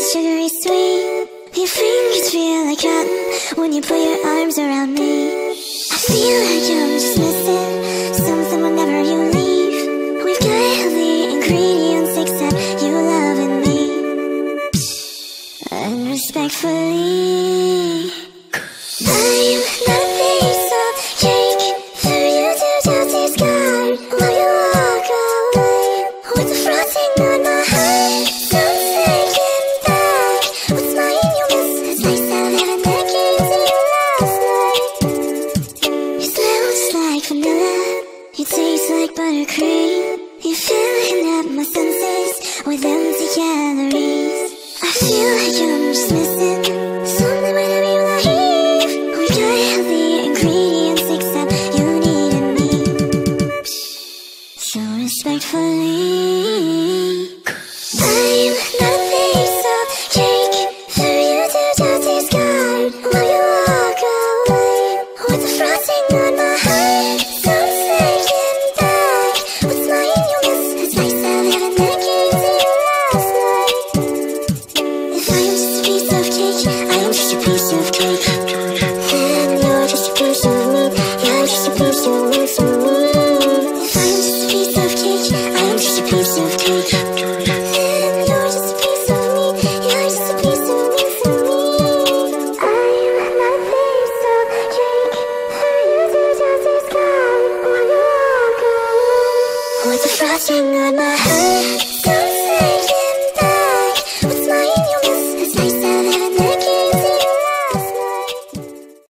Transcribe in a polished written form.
sugary sweet. Your fingers feel like cotton when you put your arms around me. I feel like I'm just missing something whenever you leave. We've got all the ingredients except you loving me. And respectfully, I'm not a piece of cake for you to just discard while you walk away with the frosting on my heart. Don't take it back. What's mine you'll miss. It's nice to have heaven that came to you last night. Your smell is like vanilla, you taste like buttercream. You're filling up my senses with empty calories. I feel like I'm just missing something whenever you leave. We got all the ingredients except you needed me. So respectfully, I'm not a piece of cake for you to just discard while you walk away with the frosting on my heart. Don't take it back. What's mine you'll miss. It's nice to have heaven that came to you last night. If I am just a piece of cake, I am just a piece of cake. Then you're just a piece of meat. You're just a piece of meat for me. If I am just a piece of cake, I am just a piece of cake. Then you're just a piece of meat. You're just a piece of meat for me. I'm not a piece of cake for you to just discard while you walk away with the frosting on my heart.